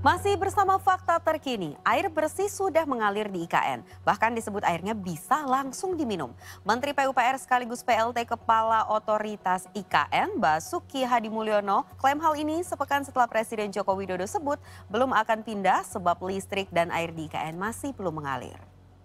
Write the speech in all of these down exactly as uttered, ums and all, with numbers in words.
Masih bersama fakta terkini, air bersih sudah mengalir di I K N. Bahkan disebut airnya bisa langsung diminum. Menteri P U P R sekaligus P L T Kepala Otoritas I K N, Basuki Hadimulyono, klaim hal ini sepekan setelah Presiden Joko Widodo sebut belum akan pindah sebab listrik dan air di I K N masih belum mengalir.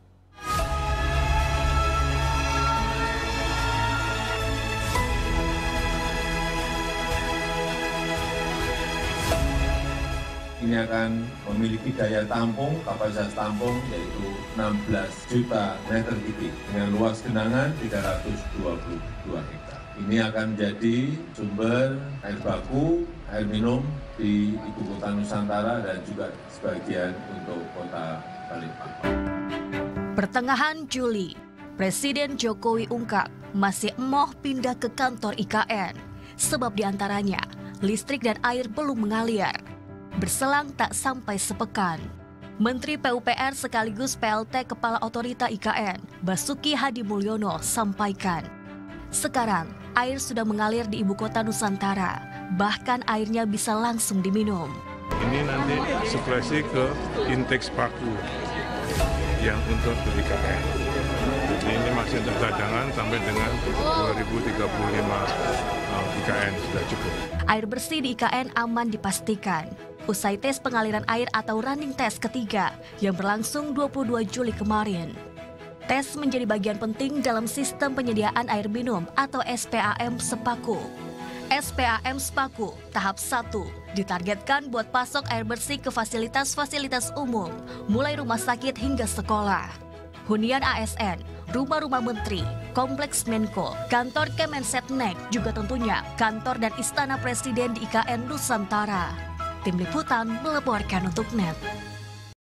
Ini akan memiliki daya tampung, kapasitas tampung yaitu enam belas juta meter kubik dengan luas genangan tiga ratus dua puluh dua hektar. Ini akan menjadi sumber air baku, air minum di ibu kota Nusantara dan juga sebagian untuk kota Balikpapan. Pertengahan Juli, Presiden Jokowi ungkap masih emoh pindah ke kantor I K N sebab diantaranya listrik dan air belum mengalir. Berselang tak sampai sepekan, Menteri P U P R sekaligus P L T Kepala Otorita I K N, Basuki Hadimulyono sampaikan, sekarang air sudah mengalir di ibu kota Nusantara, bahkan airnya bisa langsung diminum. Ini nanti suplesi ke intake Spaku yang untuk I K N. Jadi ini masih untuk cadangan sampai dengan dua ribu tiga puluh lima I K N sudah cukup. Air bersih di I K N aman dipastikan. Usai tes pengaliran air atau running test ketiga yang berlangsung dua puluh dua Juli kemarin. Tes menjadi bagian penting dalam sistem penyediaan air minum atau S P A M Sepaku. S P A M Sepaku tahap satu ditargetkan buat pasok air bersih ke fasilitas-fasilitas umum, mulai rumah sakit hingga sekolah. Hunian A S N, rumah-rumah menteri, kompleks Menko, kantor Kemensetnek, juga tentunya kantor dan istana presiden di I K N Nusantara. Tim Liputan melaporkan untuk N E T.